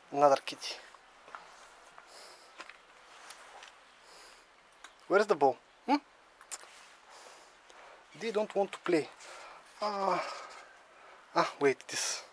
Another kitty. Where's the ball? They don't want to play. Wait, this.